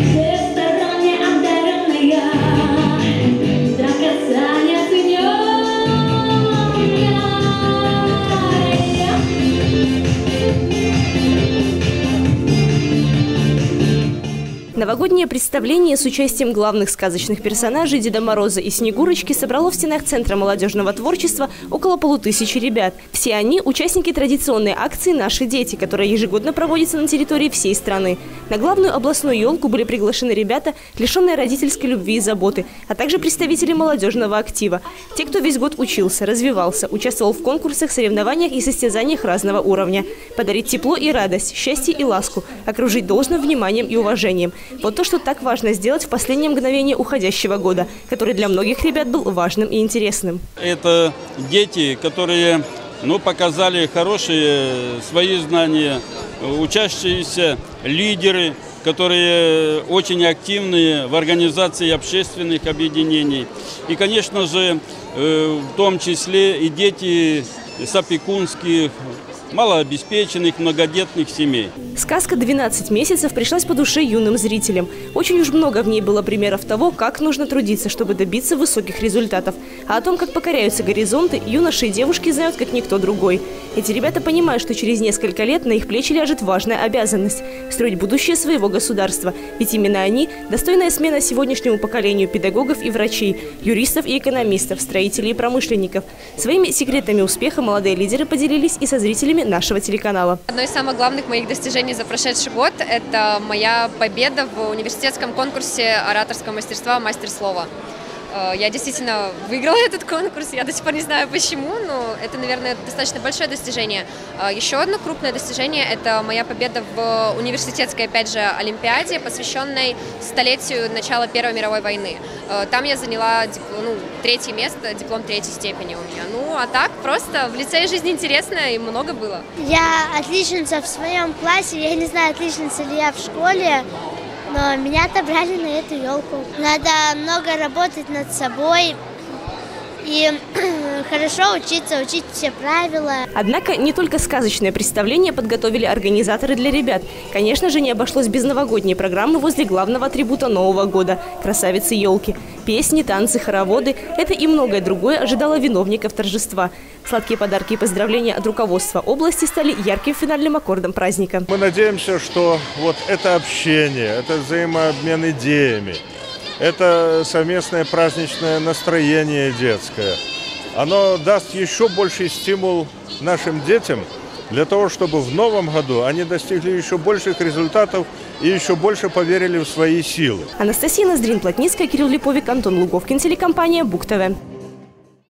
Новогоднее представление с участием главных сказочных персонажей Деда Мороза и Снегурочки собрало в стенах Центра молодежного творчества около 500 ребят. Все они – участники традиционной акции «Наши дети», которая ежегодно проводится на территории всей страны. На главную областную елку были приглашены ребята, лишенные родительской любви и заботы, а также представители молодежного актива. Те, кто весь год учился, развивался, участвовал в конкурсах, соревнованиях и состязаниях разного уровня. Подарить тепло и радость, счастье и ласку, окружить должным вниманием и уважением. Вот то, что так важно сделать в последнее мгновение уходящего года, который для многих ребят был важным и интересным. Это дети, которые показали хорошие свои знания, учащиеся лидеры, которые очень активны в организации общественных объединений. И, конечно же, в том числе и дети с опекунских, малообеспеченных, многодетных семей. Сказка «12 месяцев» пришлась по душе юным зрителям. Очень уж много в ней было примеров того, как нужно трудиться, чтобы добиться высоких результатов. А о том, как покоряются горизонты, юноши и девушки знают, как никто другой. Эти ребята понимают, что через несколько лет на их плечи ляжет важная обязанность – строить будущее своего государства. Ведь именно они – достойная смена сегодняшнему поколению педагогов и врачей, юристов и экономистов, строителей и промышленников. Своими секретами успеха молодые лидеры поделились и со зрителями нашего телеканала. Одно из самых главных моих достижений за прошедший год – это моя победа в университетском конкурсе ораторского мастерства «Мастер слова». Я действительно выиграла этот конкурс, я до сих пор не знаю почему, но это, наверное, достаточно большое достижение. Еще одно крупное достижение – это моя победа в университетской, опять же, олимпиаде, посвященной столетию начала Первой мировой войны. Там я заняла третье место, диплом 3-й степени у меня. А так просто в лицее жизни интересно и много было. Я отличница в своем классе, я не знаю, отличница ли я в школе. Но меня отобрали на эту елку. Надо много работать над собой и хорошо учиться, учить все правила. Однако не только сказочное представление подготовили организаторы для ребят. Конечно же, не обошлось без новогодней программы возле главного атрибута Нового года – красавицы елки. Песни, танцы, хороводы – это и многое другое ожидало виновников торжества. Сладкие подарки и поздравления от руководства области стали ярким финальным аккордом праздника. Мы надеемся, что вот это общение, это взаимообмен идеями, это совместное праздничное настроение детское, оно даст еще больший стимул нашим детям для того, чтобы в новом году они достигли еще больших результатов и еще больше поверили в свои силы. Анастасия Ноздрин, Плотницкая, Кирилл Липовик, Антон Луговкин, телекомпания БуК ТВ.